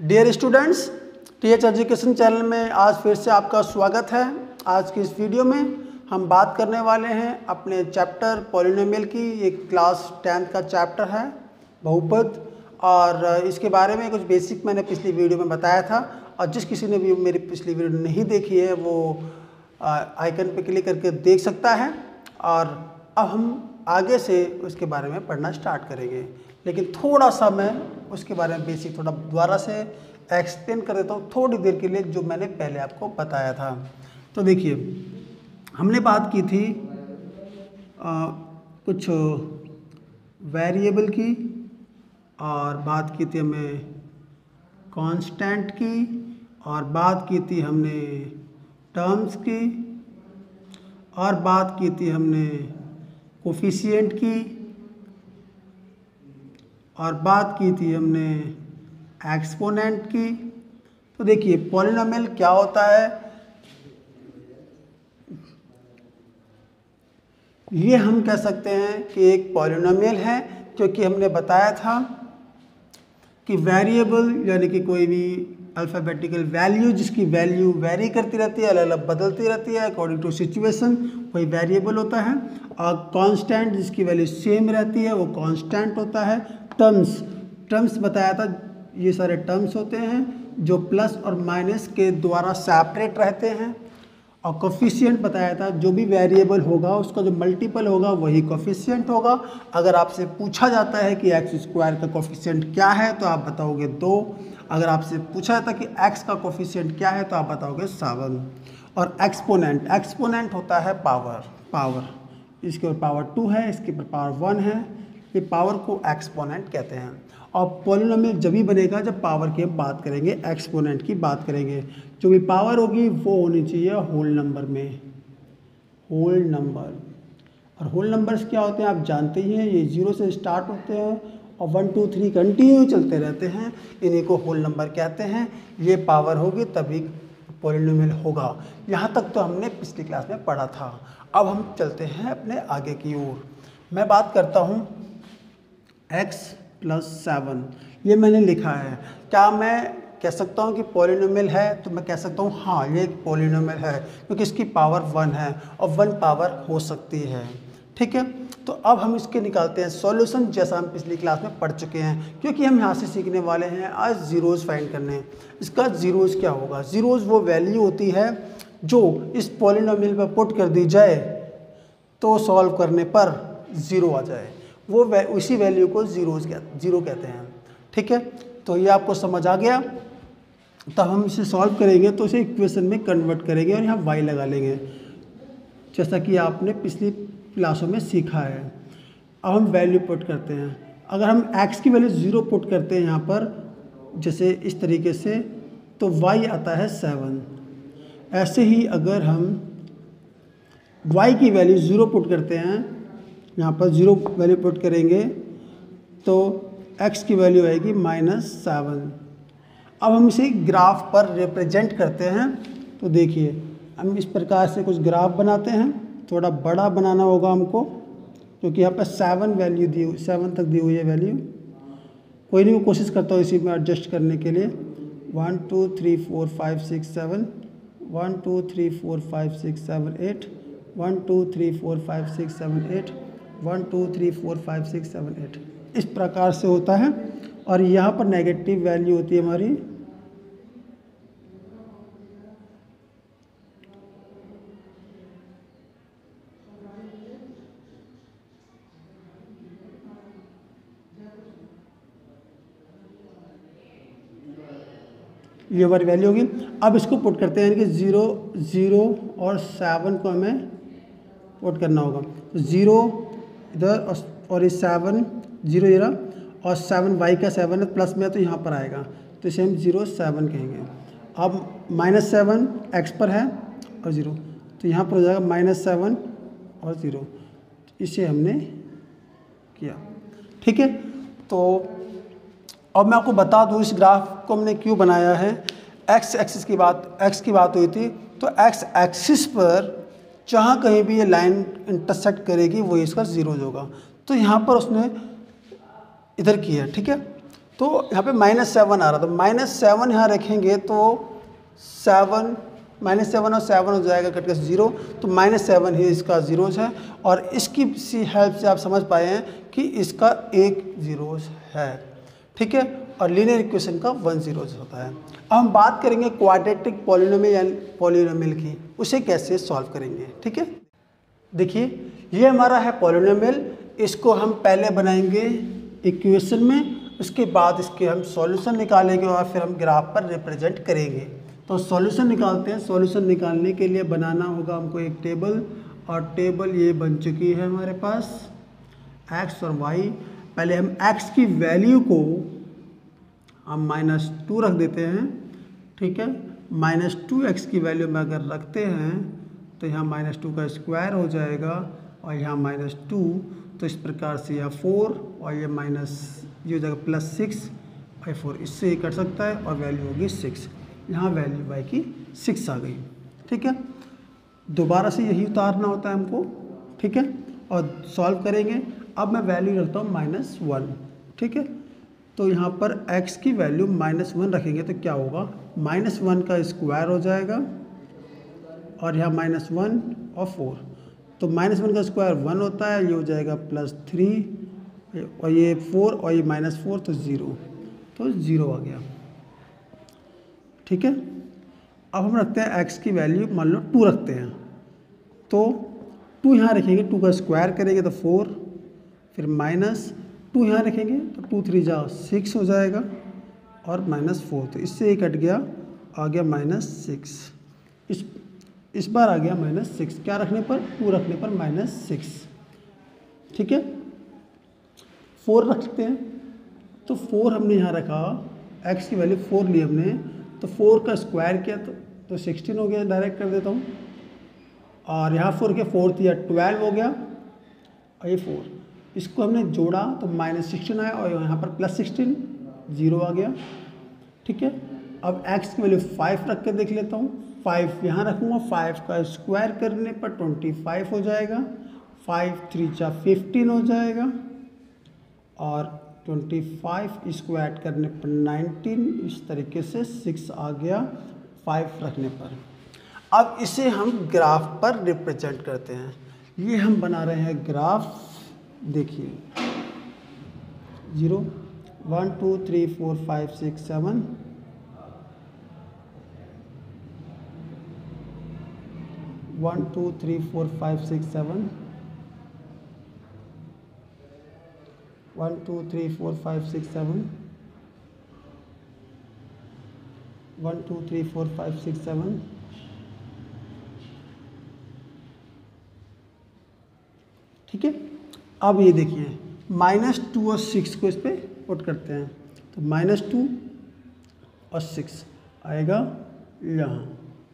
Dear students, TH education channel में आज फिर से आपका स्वागत है। आज की इस वीडियो में हम बात करने वाले हैं अपने चैप्टर पॉलिनोमियल की। एक क्लास 10th का चैप्टर है बहुपद, और इसके बारे में कुछ बेसिक मैंने पिछली वीडियो में बताया था। और जिस किसी ने भी मेरी पिछली वीडियो नहीं देखी है वो आइकन पे क्लिक करके देख सकता है। और अब हम आगे से उसके बारे में पढ़ना स्टार्ट करेंगे, लेकिन थोड़ा सा मैं उसके बारे में बेसिक थोड़ा दोबारा से एक्सप्लेन कर देता हूँ थोड़ी देर के लिए, जो मैंने पहले आपको बताया था। तो देखिए, हमने बात की थी कुछ वेरिएबल की, और बात की थी हमें कांस्टेंट की, और बात की थी हमने टर्म्स की, और बात की थी हमने कोफिशिएंट की, और बात की थी हमने एक्सपोनेंट की। तो देखिए, पॉलिनोमियल क्या होता है, ये हम कह सकते हैं कि एक पॉलिनोमियल है, क्योंकि हमने बताया था कि वेरिएबल यानी कि कोई भी अल्फ़ाबेटिकल वैल्यू जिसकी वैल्यू वेरी करती रहती है, अलग अलग बदलती रहती है अकॉर्डिंग टू सिचुएशन, वही वेरिएबल होता है। और कांस्टेंट जिसकी वैल्यू सेम रहती है वो कांस्टेंट होता है। टर्म्स बताया था, ये सारे टर्म्स होते हैं जो प्लस और माइनस के द्वारा सेपरेट रहते हैं। और कोफिशिएंट बताया था, जो भी वेरिएबल होगा उसका जो मल्टीपल होगा वही कोफिशिएंट होगा। अगर आपसे पूछा जाता है कि एक्स स्क्वायर का कोफिशिएंट क्या है तो आप बताओगे 2। अगर आपसे पूछा जाता है कि एक्स का कोफिशिएंट क्या है तो आप बताओगे 7। और एक्सपोनेंट होता है पावर, इसके ऊपर पावर 2 है, इसके ऊपर पावर 1 है, ये पावर को एक्सपोनेंट कहते हैं। और पॉलिनोमियल जब भी बनेगा जब पावर की हम बात करेंगे, एक्सपोनेंट की बात करेंगे। जो भी पावर होगी वो होनी चाहिए होल नंबर में, होल नंबर। और होल नंबर्स क्या होते हैं आप जानते ही हैं, ये 0 से स्टार्ट होते हैं और 1 2 3 कंटिन्यू चलते रहते हैं, इन्हीं को होल नंबर कहते हैं। ये पावर होगी तभी पॉलिनोमियल होगा। यहाँ तक तो हमने पिछली क्लास में पढ़ा था। अब हम चलते हैं अपने आगे की ओर। मैं बात करता हूँ x + 7, ये मैंने लिखा है। क्या मैं कह सकता हूँ कि पॉलिनोमियल है? तो मैं कह सकता हूँ हाँ, ये एक पॉलिनोमियल है, क्योंकि इसकी पावर 1 है और 1 पावर हो सकती है। ठीक है, तो अब हम इसके निकालते हैं सॉल्यूशन, जैसा हम पिछली क्लास में पढ़ चुके हैं। क्योंकि हम यहाँ से सीखने वाले हैं आज ज़ीरोज़ फाइंड करने। इसका ज़ीरोज़ क्या होगा? ज़ीरोज़ वो वैल्यू होती है जो इस पॉलिनोमियल पर पुट कर दी जाए तो सॉल्व करने पर 0 आ जाए, वो उसी वैल्यू को ज़ीरो कहते हैं। ठीक है, तो ये आपको समझ आ गया। तब हम इसे सॉल्व करेंगे तो इसे इक्वेशन में कन्वर्ट करेंगे और यहाँ y लगा लेंगे, जैसा कि आपने पिछली क्लासों में सीखा है। अब हम वैल्यू पुट करते हैं। अगर हम x की वैल्यू 0 पुट करते हैं यहाँ पर, जैसे इस तरीके से, तो y आता है 7। ऐसे ही अगर हम y की वैल्यू 0 पुट करते हैं, यहाँ पर 0 वैल्यू पुट करेंगे तो x की वैल्यू आएगी -7। अब हम इसे ग्राफ पर रिप्रेजेंट करते हैं। तो देखिए, हम इस प्रकार से कुछ ग्राफ बनाते हैं। थोड़ा बड़ा बनाना होगा हमको, क्योंकि यहाँ पर 7 तक दी हुई है वैल्यू। कोई नहीं, मैं कोशिश करता हूँ इसी में एडजस्ट करने के लिए। 1 2 3 4 5 6 7, 1 2 3 4 5 6 7 8, 1 2 3 4 5 6 7 8, 1 2 3 4 5 6 7 8, इस प्रकार से होता है। और यहाँ पर नेगेटिव वैल्यू होती है हमारी, ये हमारी वैल्यू होगी। अब इसको पुट करते हैं, यानी कि 0 और 7 को हमें पुट करना होगा। तो 0 इधर और ये 7, 0 इधर, और 7 y का 7 है, प्लस में है तो यहाँ पर आएगा, तो इसे हम 0 7 कहेंगे। अब -7 x पर है और 0, तो यहाँ पर हो जाएगा -7 और 0। इसे हमने किया। ठीक है, तो अब मैं आपको बता दूँ इस ग्राफ को हमने क्यों बनाया है। x की बात हुई थी, तो x एक्सिस पर जहाँ कहीं भी ये लाइन इंटरसेक्ट करेगी वही इसका 0 होगा। तो यहाँ पर उसने इधर किया। ठीक है, तो यहाँ पे -7 आ रहा, तो -7 यहाँ रखेंगे तो 7 -7 और 7 हो जाएगा कट के 0, तो -7 ही इसका ज़ीरोज़ है। और इसकी सी हेल्प से आप समझ पाए हैं कि इसका एक ज़ीरोज़ है, ठीक है, और लीनियर इक्वेशन का 1 ज़ीरोज़ होता है। अब हम बात करेंगे क्वाड्रेटिक पॉलिनोमियल या पॉलिनोमियल की, उसे कैसे सॉल्व करेंगे, ठीक है। देखिए ये हमारा है पॉलिनोमियल, इसको हम पहले बनाएंगे इक्वेशन में, उसके बाद इसके हम सॉल्यूशन निकालेंगे और फिर हम ग्राफ पर रिप्रेजेंट करेंगे। तो सॉल्यूशन निकालते हैं। सॉल्यूशन निकालने के लिए बनाना होगा हमको एक टेबल, और टेबल ये बन चुकी है हमारे पास x और y। पहले हम x की वैल्यू को हम -2 रख देते हैं, ठीक है। -2x की वैल्यू में अगर रखते हैं तो यहाँ -2 का स्क्वायर हो जाएगा और यहाँ -2, तो इस प्रकार से यहाँ 4 और ये ये हो जाएगा +6/4, इससे ये कट सकता है और वैल्यू होगी 6। यहाँ वैल्यू y की 6 आ गई, ठीक है। दोबारा से यही उतारना होता है हमको, ठीक है, और सॉल्व करेंगे। अब मैं वैल्यू रखता हूँ -1, ठीक है। तो यहाँ पर x की वैल्यू -1 रखेंगे तो क्या होगा, -1 का स्क्वायर हो जाएगा और यहाँ -1 और 4, तो -1 का स्क्वायर 1 होता है, ये हो जाएगा +3 और ये 4 और ये -4 तो 0, तो 0 आ गया, ठीक है। अब हम रखते हैं x की वैल्यू मान लो 2 रखते हैं, तो 2 यहाँ रखेंगे, 2 का स्क्वायर करेंगे तो 4, फिर -2 यहाँ रखेंगे तो 2 3 जा 6 हो जाएगा और -4, तो इससे ये कट गया, आ गया -6। इस बार आ गया -6, क्या रखने पर, 2 रखने पर -6, ठीक है। 4 रखते हैं, तो 4 हमने यहाँ रखा, x की वैल्यू 4 ली हमने, तो 4 का स्क्वायर किया तो 16 हो गया, डायरेक्ट कर देता हूँ, और यहाँ 4 के 4 या 12 हो गया, और ये 4, इसको हमने जोड़ा तो -16 आया और यहाँ पर +16, 0 आ गया, ठीक है। अब x की वैल्यू 5 रख कर देख लेता हूँ, 5 यहाँ रखूँगा, 5 का स्क्वायर करने पर 25 हो जाएगा, 5 3 जा 15 हो जाएगा, और 25 स्क्वायर करने पर 19, इस तरीके से 6 आ गया 5 रखने पर। अब इसे हम ग्राफ पर रिप्रेजेंट करते हैं। ये हम बना रहे हैं ग्राफ, देखिए 0 1 2 3 4 5 6 7, 1 2 3 4 5 6 7, 1 2 3 4 5 6 7, 1 2 3 4 5 6 7, ठीक है। अब ये देखिए -2 और 6 को इस पर पुट करते हैं, तो -2 और 6 आएगा यहाँ,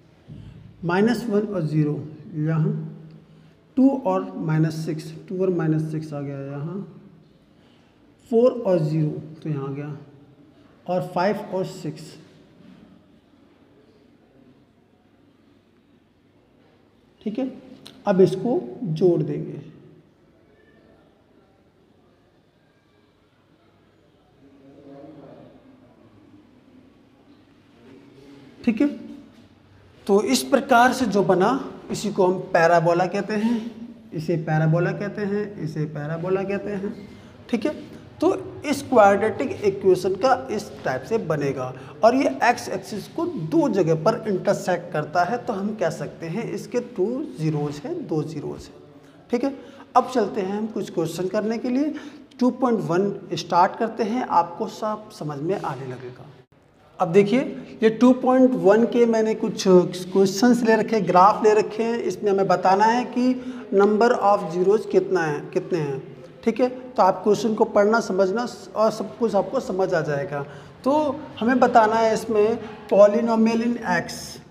-1 और 0 यहाँ, 2 और -6, 2 और -6 आ गया यहाँ, 4 और 0 तो यहाँ आ गया, और 5 और 6, ठीक है। अब इसको जोड़ देंगे, ठीक है। तो इस प्रकार से जो बना, इसी को हम पैराबोला कहते हैं, इसे पैराबोला कहते हैं, इसे पैराबोला कहते हैं, ठीक है। तो इस क्वाड्रेटिक इक्वेशन का इस टाइप से बनेगा, और ये x एक्सिस को 2 जगह पर इंटरसेक्ट करता है, तो हम कह सकते हैं इसके 2 ज़ीरोज़ हैं, 2 ज़ीरोज़ हैं, ठीक है। अब चलते हैं हम कुछ क्वेश्चन करने के लिए। 2.1 स्टार्ट करते हैं, आपको सब समझ में आने लगेगा। अब देखिए ये 2.1 के मैंने कुछ क्वेश्चंस ले रखे, ग्राफ ले रखे हैं, इसमें हमें बताना है कि नंबर ऑफ ज़ीरोज़ कितने हैं, ठीक है। तो आप क्वेश्चन को पढ़ना समझना और सब कुछ आपको समझ आ जाएगा। तो हमें बताना है इसमें पॉलिनोमियल इन x,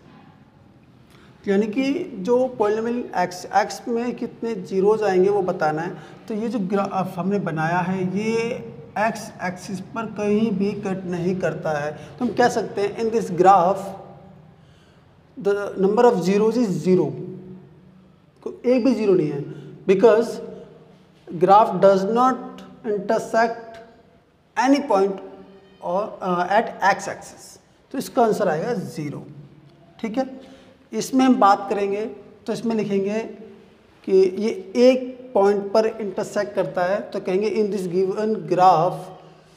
यानी कि जो पॉलिनोमियल x में कितने ज़ीरोज़ आएंगे वो बताना है। तो ये जो ग्राफ हमने बनाया है ये x एक्सिस पर कहीं भी कट नहीं करता है, तो हम कह सकते हैं in this graph the number of zeros is 0, एक भी 0 नहीं है, because graph does not intersect any point और एट एक्स एक्सिस, तो इसका आंसर आएगा 0। ठीक है, इसमें हम बात करेंगे तो इसमें लिखेंगे कि ये एक पॉइंट पर इंटरसेक्ट करता है, तो कहेंगे in this given graph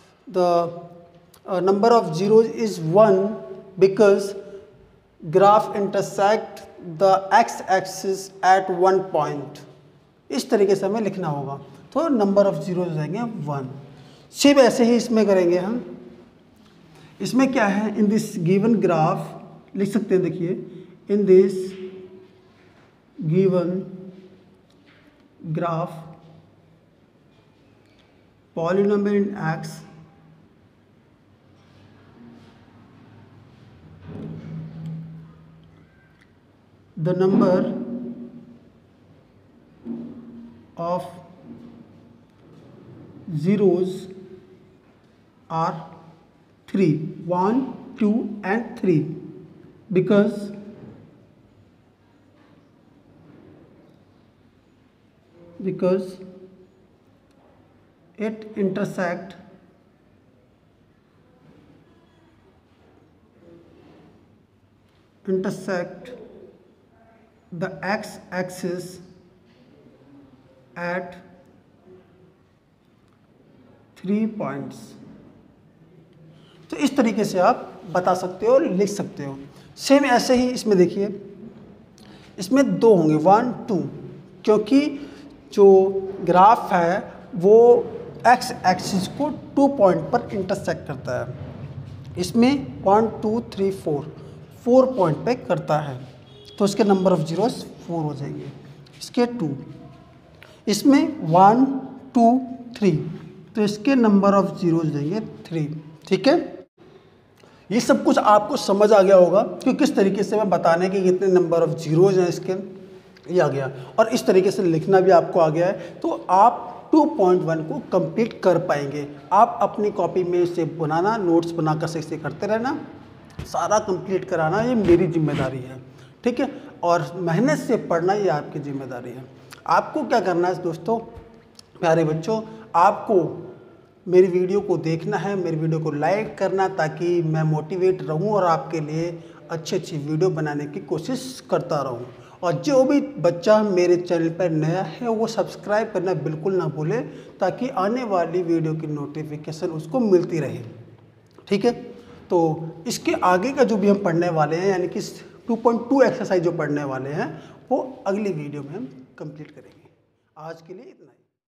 the number of zeros is 1 because graph intersect the x axis at 1 point. इस तरीके से हमें लिखना होगा, तो नंबर ऑफ जीरोज हो जाएंगे 1। सिर्फ ऐसे ही इसमें करेंगे हम। इसमें क्या है, इन दिस गिवन ग्राफ लिख सकते हैं, देखिए in this given graph polynomial in x the number of zeros are 3, 1, 2 and 3 because it intersect the x axis at 3 points. तो इस तरीके से आप बता सकते हो और लिख सकते हो। सेम ऐसे ही इसमें देखिए, इसमें 2 होंगे 1, 2, क्योंकि जो ग्राफ है वो एक्स एक्सिस को 2 पॉइंट पर इंटरसेक्ट करता है। इसमें 1, 2, 3, 4 पॉइंट पे करता है, तो इसके नंबर ऑफ जीरोस 4 हो जाएंगे। इसके 2, इसमें 1, 2, 3, तो इसके नंबर ऑफ जीरोज देंगे 3। ठीक है, ये सब कुछ आपको समझ आ गया होगा कि किस तरीके से मैं बताने के कितने नंबर ऑफ जीरोज हैं इसके, ये आ गया। और इस तरीके से लिखना भी आपको आ गया है, तो आप 2.1 को कंप्लीट कर पाएंगे। आप अपनी कॉपी में से बनाना, नोट्स बनाकर से करते रहना, सारा कंप्लीट कराना ये मेरी जिम्मेदारी है। ठीक है, और मेहनत से पढ़ना ये आपकी जिम्मेदारी है। आपको क्या करना है दोस्तों, प्यारे बच्चों, आपको मेरी वीडियो को देखना है, मेरी वीडियो को लाइक करना, ताकि मैं मोटिवेट रहूं और आपके लिए अच्छी वीडियो बनाने की कोशिश करता रहूं। और जो भी बच्चा मेरे चैनल पर नया है वो सब्सक्राइब करना बिल्कुल ना भूले, ताकि आने वाली वीडियो की नोटिफिकेशन उसको मिलती रहे। ठीक है, तो इसके आगे का जो भी हम पढ़ने वाले हैं, यानी कि 2.2 एक्सरसाइज जो पढ़ने वाले हैं, वो अगली वीडियो में हम कंप्लीट करेंगे। आज के लिए इतना ही।